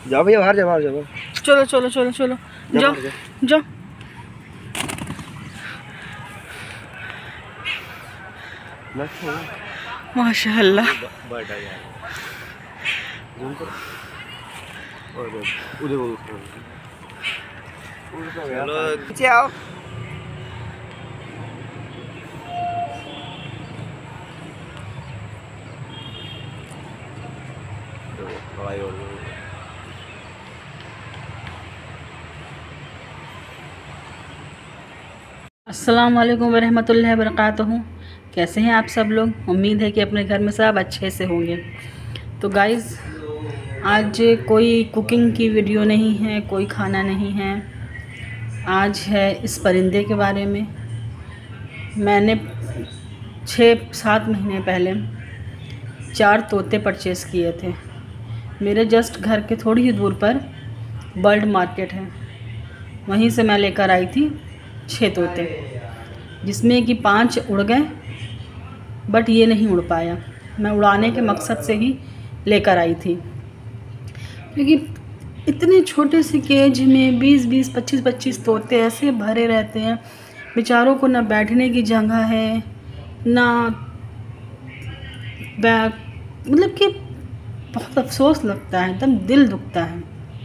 जाओ भैया, बाहर जाओ, बाहर जाओ। चलो चलो चलो चलो, जाओ जाओ। माशाअल्लाह। नीचे आओ। अस्सलाम वालेकुम वरहमतुल्लाहि वबरकातुहू। कैसे हैं आप सब लोग? उम्मीद है कि अपने घर में सब अच्छे से होंगे। तो गाइज़, आज कोई कुकिंग की वीडियो नहीं है, कोई खाना नहीं है। आज है इस परिंदे के बारे में। मैंने 6-7 महीने पहले 4 तोते परचेज़ किए थे। मेरे जस्ट घर के थोड़ी ही दूर पर बर्ड मार्केट है, वहीं से मैं लेकर आई थी 6 तोते, जिसमें कि 5 उड़ गए, बट ये नहीं उड़ पाया। मैं उड़ाने के मकसद से ही लेकर आई थी, क्योंकि इतने छोटे से केज में 20-20, 25-25 तोते ऐसे भरे रहते हैं। बेचारों को ना बैठने की जगह है, ना मतलब कि बहुत अफसोस लगता है, एकदम दिल दुखता है।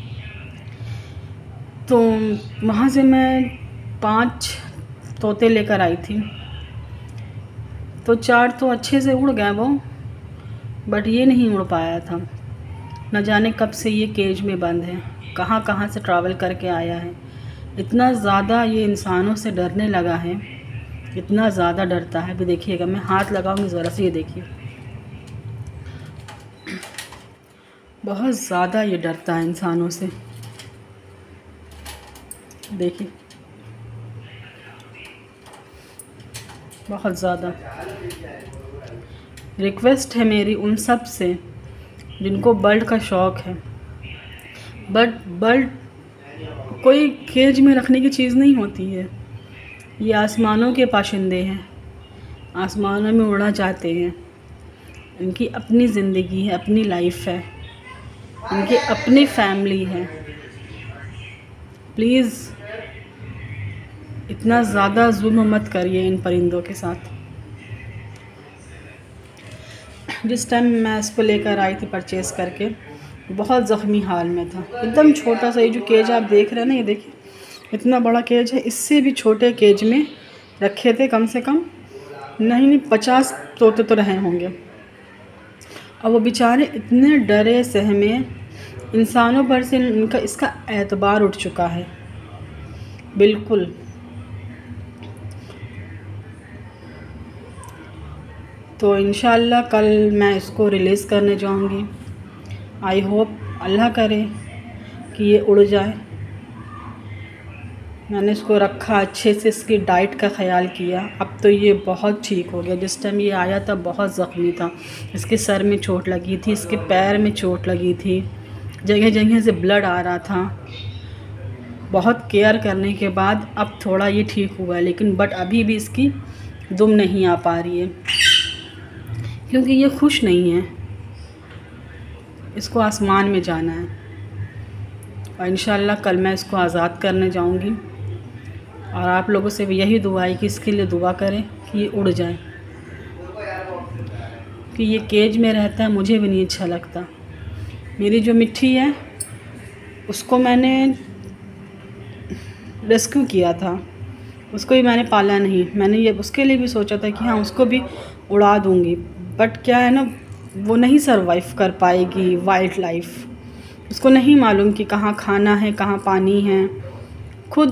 तो वहाँ से मैं 5 तोते लेकर आई थी। तो 4 तो अच्छे से उड़ गए वो, बट ये नहीं उड़ पाया था। न जाने कब से ये केज में बंद है, कहाँ कहाँ से ट्रैवल करके आया है। इतना ज़्यादा ये इंसानों से डरने लगा है, इतना ज़्यादा डरता है। अभी देखिएगा, मैं हाथ लगाऊंगी ज़रा से, ये देखिए, बहुत ज़्यादा ये डरता है इंसानों से। देखिए, बहुत ज़्यादा। रिक्वेस्ट है मेरी उन सब से जिनको बर्ड का शौक़ है, बट बर्ड कोई केज में रखने की चीज़ नहीं होती है। ये आसमानों के पाशिंदे हैं, आसमानों में उड़ना चाहते हैं। इनकी अपनी ज़िंदगी है, अपनी लाइफ है, इनकी अपनी फैमिली है। प्लीज़ इतना ज़्यादा जुल्म मत करिए इन परिंदों के साथ। जिस टाइम मैं इसको लेकर आई थी परचेज़ करके, बहुत ज़ख्मी हाल में था, एकदम छोटा सा। ये जो केज आप देख रहे हैं ना, ये देखिए, इतना बड़ा केज है। इससे भी छोटे केज में रखे थे, कम से कम नहीं 50 तोते तो रहे होंगे। और वो बेचारे इतने डरे सहमे, इंसानों पर से इनका इसका एतबार उठ चुका है बिल्कुल। तो इंशाल्लाह कल मैं इसको रिलीज़ करने जाऊंगी। आई होप, अल्लाह करे कि ये उड़ जाए। मैंने इसको रखा अच्छे से, इसकी डाइट का ख़याल किया। अब तो ये बहुत ठीक हो गया। जिस टाइम ये आया था बहुत ज़ख्मी था, इसके सर में चोट लगी थी, इसके पैर में चोट लगी थी, जगह जगह से ब्लड आ रहा था। बहुत केयर करने के बाद अब थोड़ा ये ठीक हुआ है, लेकिन बट अभी भी इसकी दुम नहीं आ पा रही है, क्योंकि ये खुश नहीं है। इसको आसमान में जाना है, और इंशाल्लाह कल मैं इसको आज़ाद करने जाऊंगी। और आप लोगों से भी यही दुआ है कि इसके लिए दुआ करें कि ये उड़ जाए, कि ये केज में रहता है, मुझे भी नहीं अच्छा लगता। मेरी जो मिट्टी है उसको मैंने रेस्क्यू किया था, उसको भी मैंने पाला नहीं। मैंने ये उसके लिए भी सोचा था कि हाँ, उसको भी उड़ा दूँगी, बट क्या है ना, वो नहीं सर्वाइव कर पाएगी वाइल्ड लाइफ। उसको नहीं मालूम कि कहाँ खाना है, कहाँ पानी है। खुद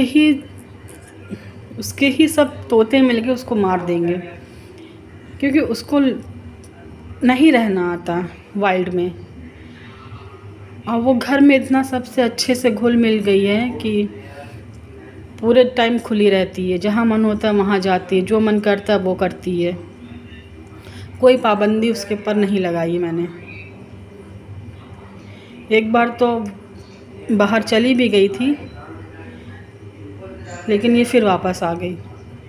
उसके ही सब तोते मिलके उसको मार देंगे, क्योंकि उसको नहीं रहना आता वाइल्ड में। और वो घर में इतना सबसे अच्छे से घुल मिल गई है कि पूरे टाइम खुली रहती है, जहाँ मन होता है वहाँ जाती है, जो मन करता है वो करती है। कोई पाबंदी उसके ऊपर नहीं लगाई मैंने। एक बार तो बाहर चली भी गई थी, लेकिन ये फिर वापस आ गई।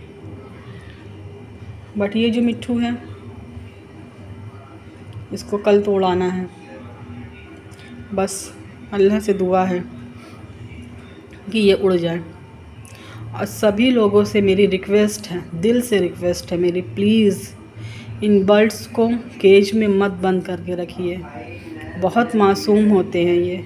बट ये जो मिट्ठू है, इसको कल तो उड़ाना है बस। अल्लाह से दुआ है कि ये उड़ जाए। और सभी लोगों से मेरी रिक्वेस्ट है, दिल से रिक्वेस्ट है मेरी, प्लीज़ इन बर्ड्स को केज में मत बंद करके रखिए। बहुत मासूम होते हैं ये,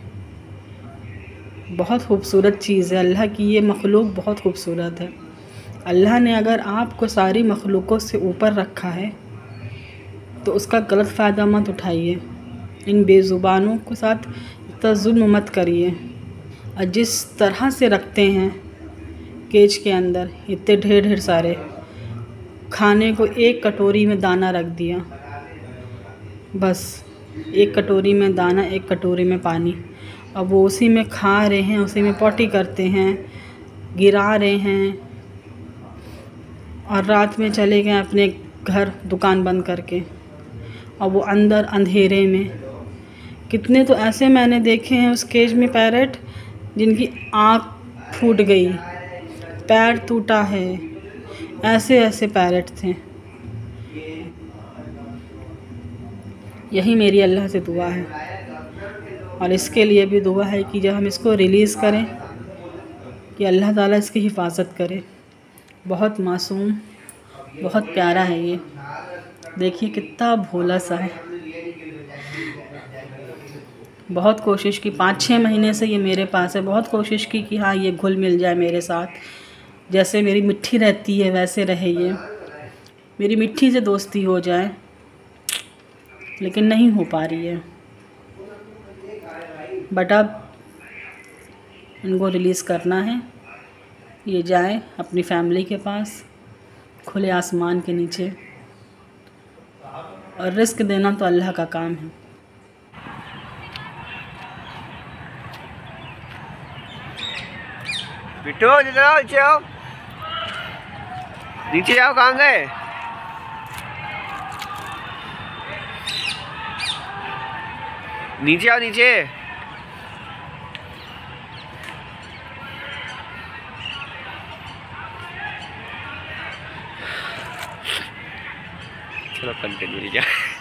बहुत खूबसूरत चीज़ है। अल्लाह की ये मखलूक बहुत खूबसूरत है। अल्लाह ने अगर आपको सारी मखलूक़ों से ऊपर रखा है तो उसका गलत फ़ायदा मत उठाइए। इन बेज़ुबानों के साथ इतना जुल्म मत करिए। और जिस तरह से रखते हैं केज के अंदर इतने ढेर सारे, खाने को एक कटोरी में दाना रख दिया, बस एक कटोरी में दाना, एक कटोरी में पानी। अब वो उसी में खा रहे हैं, उसी में पॉटी करते हैं, गिरा रहे हैं और रात में चले गए अपने घर दुकान बंद करके। और वो अंदर अंधेरे में, कितने तो ऐसे मैंने देखे हैं उस केज में पैरेट जिनकी आँख फूट गई, पैर टूटा है, ऐसे ऐसे पैरेट थे। यही मेरी अल्लाह से दुआ है और इसके लिए भी दुआ है कि जब हम इसको रिलीज़ करें कि अल्लाह ताला इसकी हिफाजत करे। बहुत मासूम, बहुत प्यारा है ये, देखिए कितना भोला सा है। बहुत कोशिश की, 5-6 महीने से ये मेरे पास है। बहुत कोशिश की कि हाँ ये घुल मिल जाए मेरे साथ, जैसे मेरी मिट्टी रहती है वैसे रहे ये, मेरी मिट्टी से दोस्ती हो जाए, लेकिन नहीं हो पा रही है। बट अब इनको रिलीज़ करना है, ये जाए अपनी फैमिली के पास खुले आसमान के नीचे। और रिस्क देना तो अल्लाह का काम है। बिट्टू नीचे आओ, नीचे आओ, कहाँ गए? नीचे आओ, नीचे। चलो कंटिन्यू।